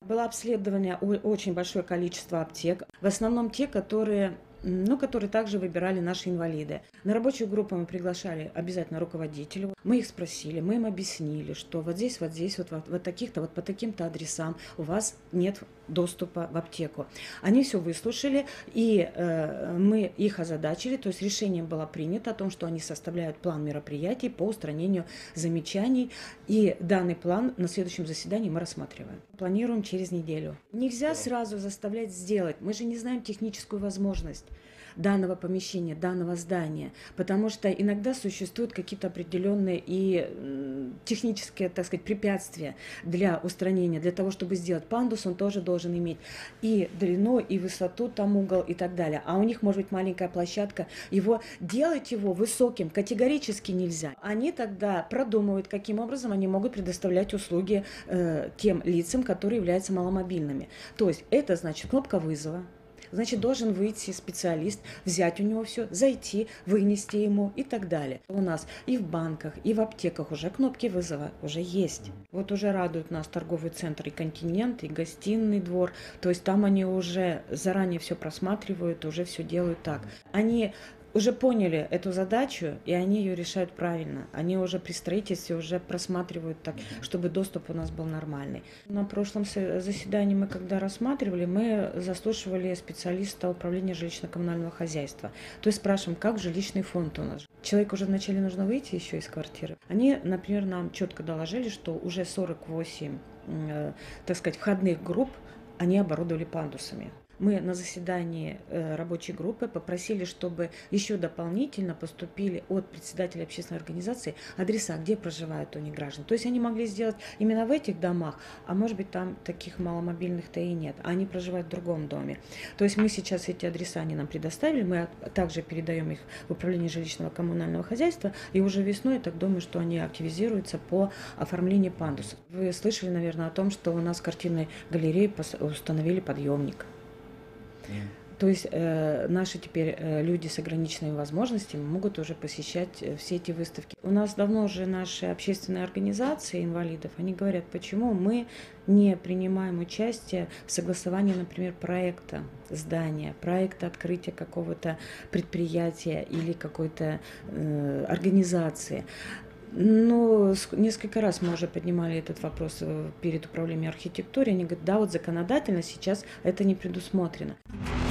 Было обследование очень большое количество аптек, в основном те, которые также выбирали наши инвалиды. На рабочую группу мы приглашали обязательно руководителя. Мы их спросили, мы им объяснили, что вот здесь, вот таких-то, вот по таким-то адресам у вас нет доступа в аптеку. Они все выслушали, и мы их озадачили, то есть решение было принято о том, что они составляют план мероприятий по устранению замечаний, и данный план на следующем заседании мы рассматриваем. Планируем через неделю. Нельзя сразу заставлять сделать, мы же не знаем техническую возможность данного помещения, данного здания, потому что иногда существуют какие-то определенные и технические, так сказать, препятствия для устранения, для того, чтобы сделать пандус, он тоже должен иметь и длину, и высоту, там угол и так далее. А у них может быть маленькая площадка, делать его высоким категорически нельзя. Они тогда продумывают, каким образом они могут предоставлять услуги тем лицам, которые являются маломобильными. То есть это значит кнопка вызова. Значит, должен выйти специалист, взять у него все, зайти, вынести ему и так далее. У нас и в банках, и в аптеках уже кнопки вызова уже есть. Вот уже радует нас торговый центр и «Континент», и гостиный двор. То есть там они уже заранее все просматривают, уже все делают так. Они уже поняли эту задачу, и они ее решают правильно. Они уже при строительстве уже просматривают так, чтобы доступ у нас был нормальный. На прошлом заседании мы, когда рассматривали, мы заслушивали специалиста управления жилищно-коммунального хозяйства. То есть спрашиваем, как жилищный фонд у нас. Человеку уже вначале нужно выйти еще из квартиры. Они, например, нам четко доложили, что уже 48, так сказать, входных групп они оборудовали пандусами. Мы на заседании рабочей группы попросили, чтобы еще дополнительно поступили от председателя общественной организации адреса, где проживают у них граждане. То есть они могли сделать именно в этих домах, а может быть там таких маломобильных-то и нет, а они проживают в другом доме. То есть мы сейчас эти адреса они нам предоставили, мы также передаем их в управление жилищного коммунального хозяйства, и уже весной, я так думаю, что они активизируются по оформлению пандусов. Вы слышали, наверное, о том, что у нас в картинной галерее установили подъемник. То есть наши теперь люди с ограниченными возможностями могут уже посещать все эти выставки. У нас давно уже наши общественные организации инвалидов, они говорят, почему мы не принимаем участие в согласовании, например, проекта здания, проекта открытия какого-то предприятия или какой-то организации. Но несколько раз мы уже поднимали этот вопрос перед управлением архитектуры. Они говорят, да, вот законодательно сейчас это не предусмотрено.